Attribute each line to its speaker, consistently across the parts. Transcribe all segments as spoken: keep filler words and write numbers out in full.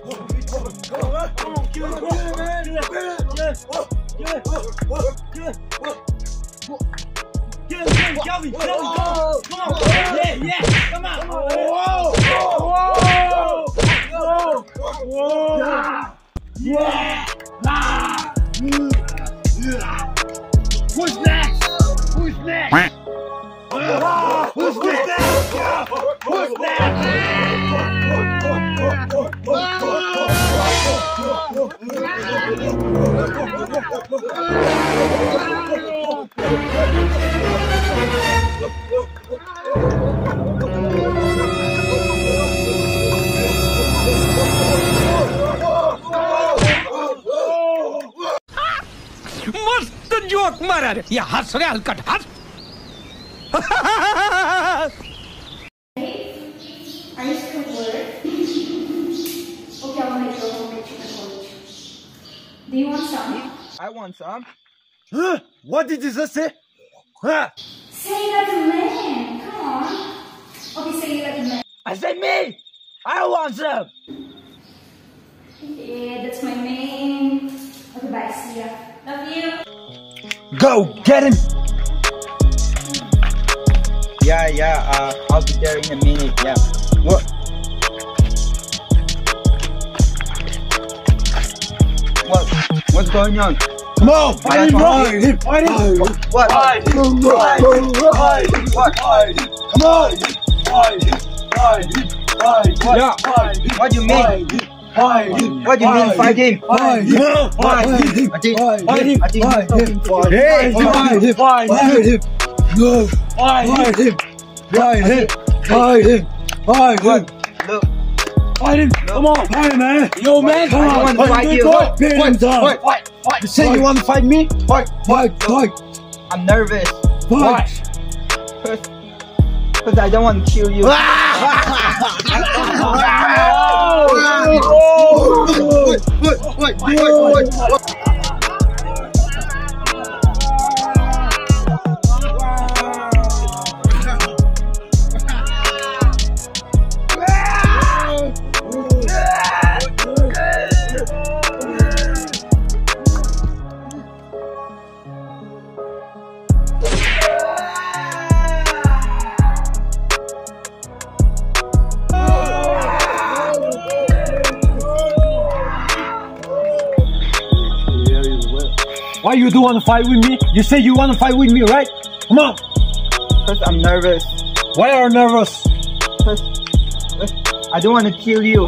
Speaker 1: Get him, get him, Kelvin, Kelvin, come on, come on, yeah, yeah, come on. Whoa, whoa, whoa, whoa, yeah, ah. Who's next? Who's next? Uh, who's next? Who's next?
Speaker 2: मस्त joke मारा रे या हंस रे हलकट हंस
Speaker 3: Are you still at work? Okay, I'll make sure I'll get you my porridge. Do you want some?
Speaker 4: I want some.
Speaker 1: Huh? What did you just say? Huh?
Speaker 3: Say it like a man. Come on. Okay, say it like a man.
Speaker 1: I said me! I want some!
Speaker 3: Yeah, that's my man. Okay, bye. See ya. Love you.
Speaker 1: Go, get him!
Speaker 4: Yeah, yeah, uh, I'll be there in a minute, yeah. What? What? What's going on?
Speaker 1: Come on, fight him, fight him, fight him!
Speaker 4: What?
Speaker 1: Fight him, fight him, fight him,
Speaker 4: What?
Speaker 1: fight him! Come on! Fight him, fight him, fight him!
Speaker 4: What?
Speaker 1: Yeah, fight him!
Speaker 4: What do you mean?
Speaker 1: Fight him!
Speaker 4: What do you mean fight him?
Speaker 1: Fight him! Fight him!
Speaker 4: I think,
Speaker 1: Fight him!
Speaker 4: I think
Speaker 1: Fight
Speaker 4: he's
Speaker 1: him!
Speaker 4: talking to you.
Speaker 1: Hey! Fight him! Fight him! No! Fight him! Fight him! Fight him! Fight him!
Speaker 4: Look,
Speaker 1: Fight him! Come on! Fight him, man! Yo, man! Come
Speaker 4: I
Speaker 1: on!
Speaker 4: don't want to fight you.
Speaker 1: Fight! Fight!
Speaker 4: Fight, fight, fight.
Speaker 1: You say you want to fight me? Fight! Fight! Fight!
Speaker 4: I'm nervous.
Speaker 1: Fight!
Speaker 4: Because I don't want to kill you.
Speaker 1: Why you do want to fight with me? You say you want to fight with me, right? Come on!
Speaker 4: Because I'm nervous.
Speaker 1: Why are you nervous?
Speaker 4: Because I don't want to kill you.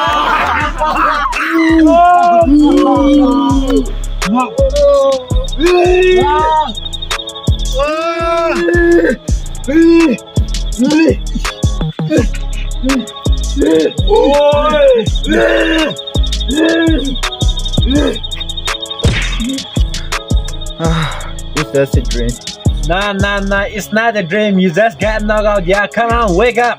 Speaker 4: It's just a dream.
Speaker 1: Nah, nah, nah, it's not a dream. You just got knocked out. Yeah, come on, wake up.